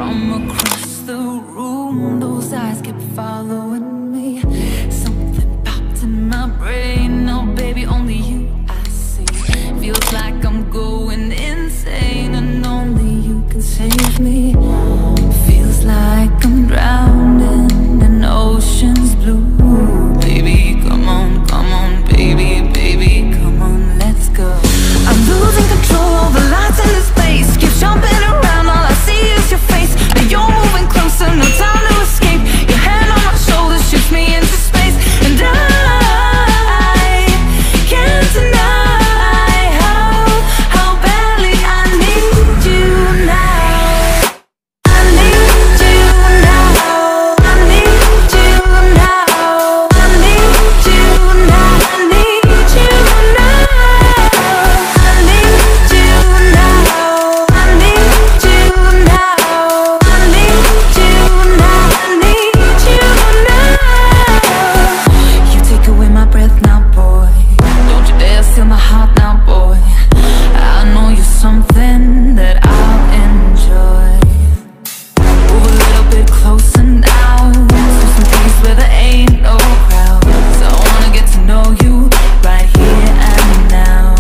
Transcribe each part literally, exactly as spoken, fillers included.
From across the room, those eyes kept following me. Something popped in my brain. Now, baby, only you I see. Feels like I'm going insane, and only you can save me. Feels like I'm drowning in ocean's blue. Baby, come on, come on, baby, baby, come on, let's go. I'm losing control over lights in this place. Keep jumping around, all I see is your face. And you're moving closer, no time to escape. Your hand on my shoulder shoots me into space. And I can't deny how, how badly I need you now. I need you now. I need you now. I need you now. I need you now. I need you now. I need you now. I need you now. I need you now. You take away my breath now, boy. Don't you dare steal my heart now, boy. I know you're something that I'll enjoy. Move a little bit closer now, to some place where there ain't no crowds. I wanna get to know you right here and now.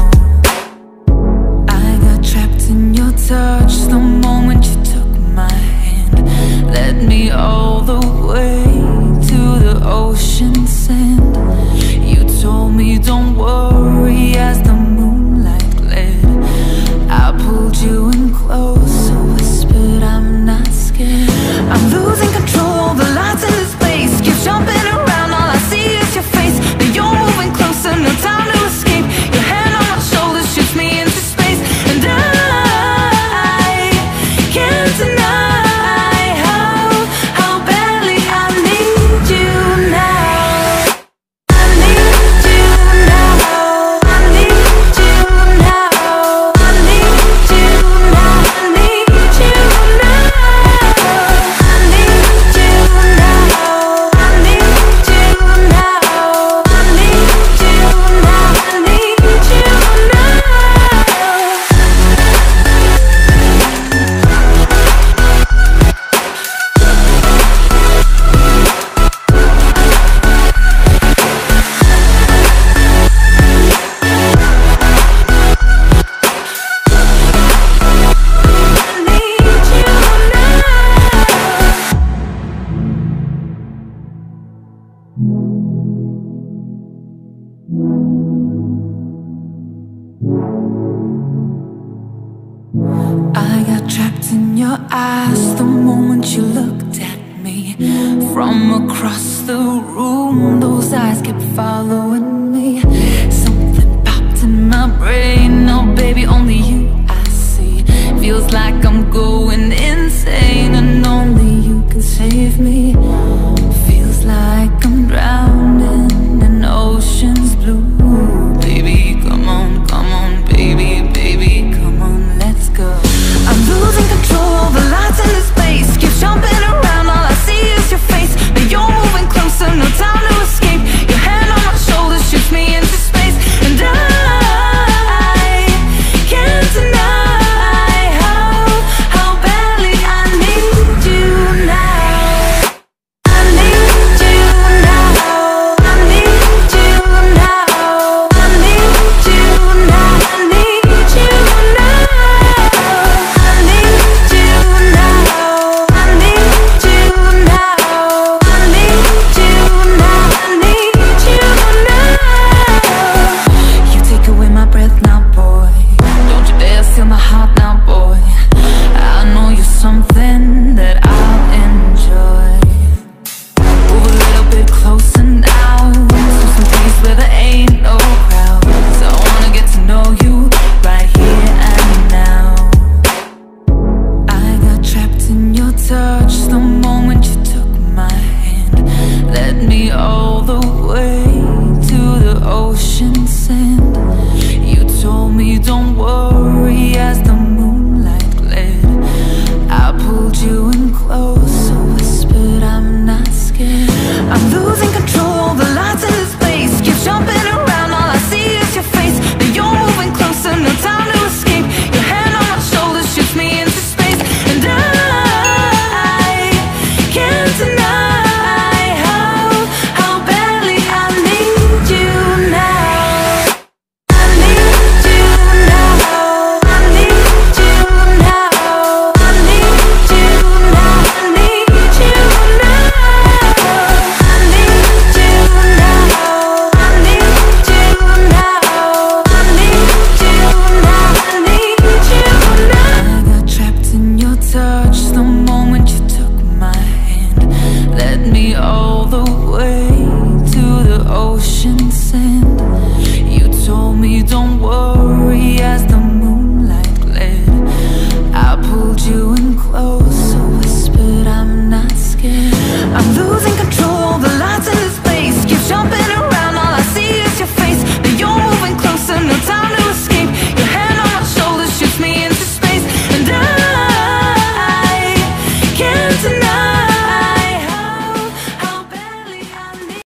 I got trapped in your touch the moment you took my hand. Led me all the way to the ocean sand. You told me don't worry as the moonlight glared. I pulled you in close, whispered I'm not scared. I'm losing control, the lights in this place. Keep jumping around, all I see is your face. Now you're moving closer, no time to escape. Your hand on my shoulder shoots me into space. And I can't deny how, how badly I need you now. I need you now. I need you now. I need you now. I need you now. I need you now. I need you now. I need you now. I need you now. I got trapped in your eyes the moment you looked at me. From across the room, those eyes kept following me. Something popped in my brain. Now, baby, only you I see. Feels like I'm going insane, and only you can save me. Feels like I'm drowning in ocean's blue. Baby, come on, come on, baby, baby, come on, let's go. I'm losing control over lights in this place. Keep jumping around, all I see is your face. Now you're moving closer, no time to escape. Your hand on my shoulder shoots me into space. And I can't deny how, how badly I need you now. I need you now. I need you now. I need you now. I need you now. I need you now. I need you now. I need you now. I need you now. You take away my breath now, boy. Don't you dare steal my heart now, boy. I know you're something that I'll enjoy. Move a little bit closer now, to some place where there ain't no crowds. I wanna get to know you right here and now. I got trapped in your touch the